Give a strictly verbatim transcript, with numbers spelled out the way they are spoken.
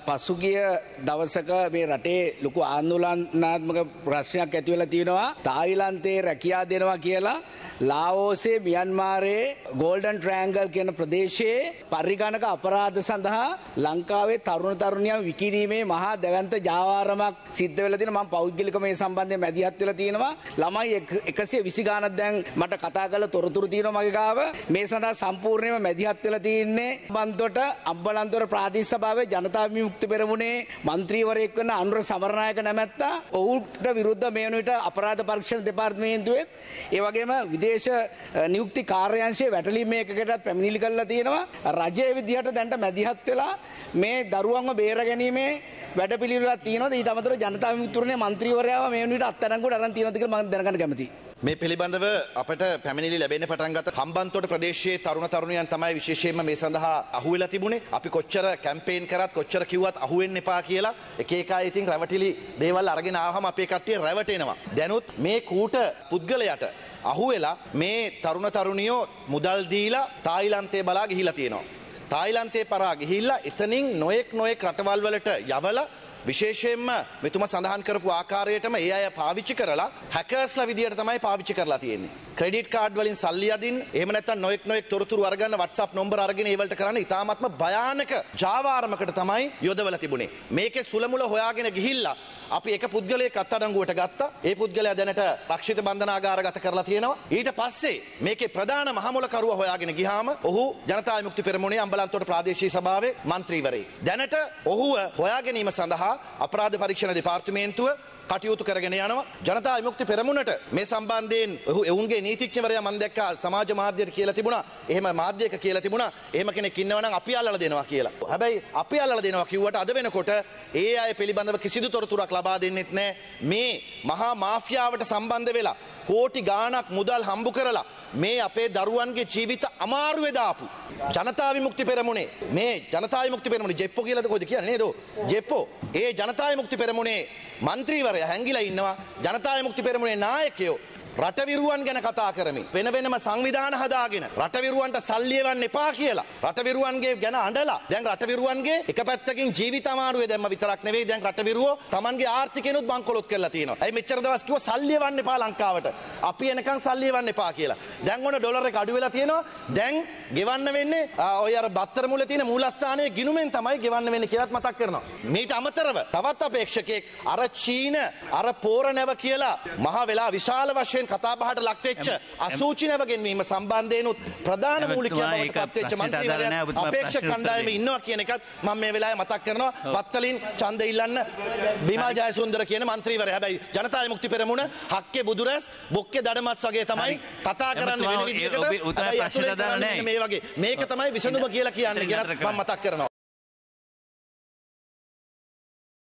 පසුගිය දවසක මේ රටේ ලොකු ආందోලනාත්මක ප්‍රශ්නයක් ඇති වෙලා තියෙනවා. තායිලන්තයේ රැකියා දෙනවා කියලා ලාओසේ මියන්මාරයේ ගෝල්ඩන් ට්‍රයැන්ගල් කියන ප්‍රදේශයේ පරිගණක අපරාධ සඳහා ලංකාවේ තරුණ තරුණියන් විකිණීමේ මහා දැවැන්ත ජාවාරමක් සිද්ධ වෙලා තියෙනවා. මම පෞද්ගලික මේ සම්බන්ධයෙන් මැදිහත් වෙලා තියෙනවා. ළමයි එකසිය විසි ගානක් දැන් මට කතා කරලා තොරතුරු තියෙනවා මගේ ගාව. මේ සඳහා සම්පූර්ණයෙන්ම මැදිහත් වෙලා තියෙන්නේ බන්තොට අම්බලන්තොට ප්‍රාදේශීය සභාවේ ජනතා විමුක්ති පෙරමුණේ മന്ത്രിවරයෙක් වන අනුර සමරනායක නැමැත්තා. ඔහුට විරුද්ධ මේ වන විට අපරාධ පරීක්ෂණ දෙපාර්තමේන්තුවෙත් ඒ වගේම විදේශ නියුක්ති කාර්යාංශයේ වැටලීම් මේකකටත් පැමිණිලි කරලා තියෙනවා. රජයේ විදිහට දැන්ට මැදිහත් වෙලා මේ දරුවන්ව බේර ගැනීමේ වැඩපිළිවෙලක් තියෙනවා. ඊට අමතරව ජනතා විමුක්තිපෙරමුණේ മന്ത്രിවරයාව මේ වන විට අත්අඩංගුවට අරන් තියෙනවද කියලා මම දැනගන්න කැමතියි. මේ පිළිබඳව අපට පැමිණිලි ලැබෙන්න පටන් ගත්ත හම්බන්තොට ප්‍රදේශයේ තරුණ තරුණියන් තමයි විශේෂයෙන්ම මේ සඳහා අහුවෙලා තිබුණේ. අපි කොච්චර කැම්පේන් කරත් කොච්චර කිව්වත් අහුවෙන්න එපා කියලා එක එක අය ඉතින් රැවටිලි දේවල් අරගෙන ආවම අපේ කට්ටිය රැවටෙනවා. දැනුත් මේ කූට පුද්ගලයාට අහුවෙලා මේ තරුණ තරුණියෝ මුදල් දීලා තායිලන්තේ බලා ගිහිලා තියෙනවා. තායිලන්තේ පරා ගිහිල්ලා එතනින් නොයෙක් නොයෙක් රටවල් වලට යවලා විශේෂයෙන්ම මෙතුමා සඳහන් කරපු ආකාරයටම ඒ අය පාවිච්චි කරලා හැකර්ස්ලා විදියට තමයි පාවිච්චි කරලා තියෙන්නේ. ක්‍රෙඩිට් කාඩ් වලින් සල්ලි අදින්න, එහෙම නැත්නම් නොයෙක් නොයෙක් තොරතුරු අරගන්න WhatsApp නම්බර අරගෙන ඒ වලට කරන්නේ ඉතාමත්ම භයානක ජාවාරමකට තමයි යොදවලා තිබුණේ. මේකේ සුලමුල හොයාගෙන ගිහිල්ලා අපි එක පුද්ගලයෙක් අත්අඩංගුවට ගත්තා. ඒ පුද්ගලයා දැනට රක්ෂිත බන්ධනාගාරගත කරලා තියෙනවා. ඊට පස්සේ මේකේ ප්‍රධාන මහමුලකරුවා හොයාගෙන ගියාම ඔහු ජනතා විමුක්ති පෙරමුණේ අම්බලන්තොට ප්‍රාදේශීය සභාවේ മന്ത്രിවරයෙක්. දැනට ඔහුව හොයා ගැනීම සඳහා අපරාධ පරීක්ෂණ දෙපාර්තමේන්තුව කටයුතු කරගෙන යනවා. ජනතා විමුක්ති පෙරමුණට මේ සම්බන්ධයෙන් ඔහු එවුන්ගේ නීතිඥවරයා මම දැක්කා සමාජ මාධ්‍යයට කියලා තිබුණා. එහෙම මාධ්‍යයක කියලා තිබුණා. එහෙම කෙනෙක් ඉන්නවා නම් අපි අල්ලලා දෙනවා කියලා. හැබැයි අපි අල්ලලා දෙනවා කිව්වට අද වෙනකොට ඒ අය පිළිබඳව කිසිදු තොරතුරක් ලබා දෙන්නෙත් නැහැ. මේ මහා මාෆියාවට සම්බන්ධ වෙලා කෝටි ගාණක් මුදල් හම්බු කරලා මේ අපේ දරුවන්ගේ ජීවිත අමාරුවේ දාපු ජනතා විමුක්ති පෙරමුණේ මේ ජනතා විමුක්ති පෙරමුණේ ජෙප්පෝ කියලාද කොහෙද කියන්නේ නේද? ජෙප්පෝ ඒ ජනතා විමුක්ති පෙරමුණේ മന്ത്രിවරයා හැංගිලා ඉන්නවා. ජනතා විමුක්ති පෙරමුණේ නායකයෝ රටවිරුවන් ගැන කතා කරමින් වෙන වෙනම සංවිධාන හදාගෙන රටවිරුවන්ට සල්ලි එවන්න එපා කියලා රටවිරුවන්ගේ ගැන අඬලා දැන් රටවිරුවන්ගේ එක පැත්තකින් ජීවිත අමාරුවේ දැම්ම විතරක් නෙවෙයි දැන් රටවිරුවෝ Tamanගේ ආර්ථිකයනොත් බංකොලොත් කරලා තියෙනවා. ඇයි මෙච්චර දවස් කිව්වා සල්ලි එවන්න එපා ලංකාවට. අපි එනකන් සල්ලි එවන්න එපා කියලා. දැන් ඔන්න ඩොලර් එක අඩු වෙලා තියෙනවා. දැන් ගෙවන්න වෙන්නේ ඔය අර බත්තර මුල තියෙන මූලස්ථානයේ ගිණුමෙන් තමයි ගෙවන්න වෙන්නේ කියලාත් මතක් කරනවා. මේට අමතරව තවත් අපේක්ෂකෙක් අර චීන අර පෝර නැව කියලා මහ වෙලා විශාල වශයෙන් කතා බහට ලක් වෙච්ච අසූචි නැව ගෙන්වීම සම්බන්ධයෙන්ුත් ප්‍රධාන මූලිකයා බවට පත් වෙච්ච മന്ത്രിවරයා අපේක්ෂක කණ්ඩායමේ ඉන්නවා කියන එකත් මම මේ වෙලාවේ මතක් කරනවා. වත්තලින් ඡන්ද ඉල්ලන්න බිමා ජයසුන්දර කියන മന്ത്രിවරයා. හැබැයි ජනතා විමුක්ති පෙරමුණ හක්කේ බුදුරැස් බොක්කේ දඩමස් වගේ තමයි කතා කරන්න වෙන විදිහකට මේ වගේ මේක තමයි විසඳුම කියලා කියන්නේ කියලාත් මම මතක් කරනවා.